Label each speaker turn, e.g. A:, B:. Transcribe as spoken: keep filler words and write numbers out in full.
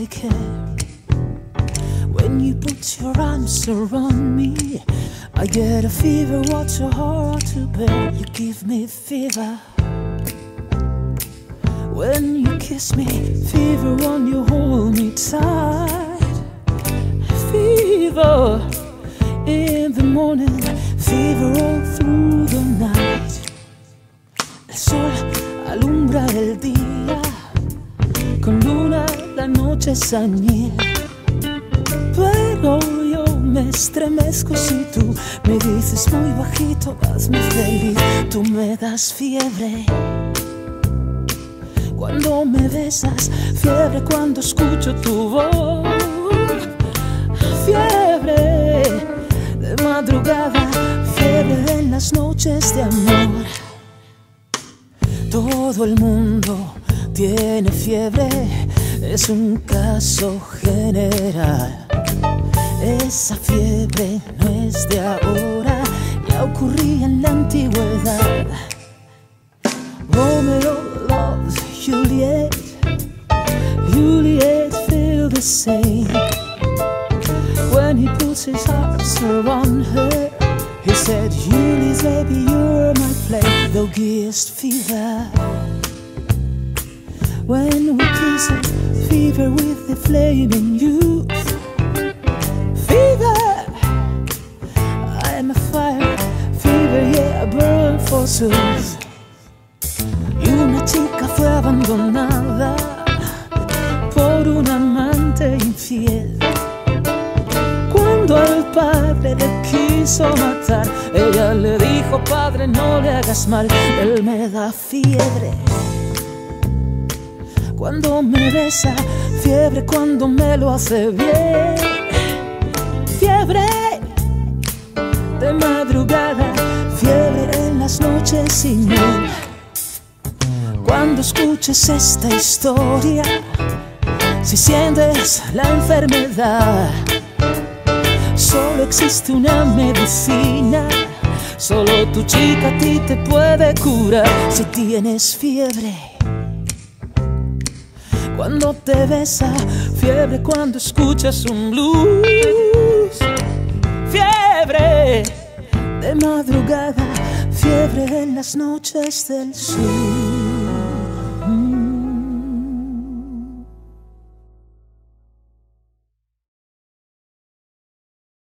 A: really care. When you put your arms around me, I get a fever, what's so hard to bear? You give me fever. When you kiss me, fever when you hold me tight. Fever in the morning, fever all through the night. El sol alumbra el día, con luna la noche es añil. Pero yo me estremezco si tú me dices muy bajito, hazme feliz. Tú me das fiebre cuando me besas, fiebre cuando escucho tu voz. Fiebre de madrugada, fiebre en las noches de amor. Todo el mundo tiene fiebre, es un caso general. Esa fiebre no es de ahora, ya ocurría en la antigüedad. Romeo loves Juliet, Juliet feels the same. When he puts his arms around her, he said, Juliet, baby, you're my flame. Thou givest fever. When we kiss it, fever with the flame in you. Fever, I'm a fire. Fever, yeah, I burn forsooth. Y una chica fue abandonada por un amante infiel. Cuando el padre le quiso matar, ella le dijo, padre, no le hagas mal. Él me da fiebre cuando me besa, fiebre cuando me lo hace bien. Fiebre de madrugada, fiebre en las noches sin él. Cuando escuches esta historia, si sientes la enfermedad, solo existe una medicina, solo tu chica a ti te puede curar. Si tienes fiebre cuando te besa, fiebre cuando escuchas un blues. Fiebre de madrugada, fiebre en las noches del sur.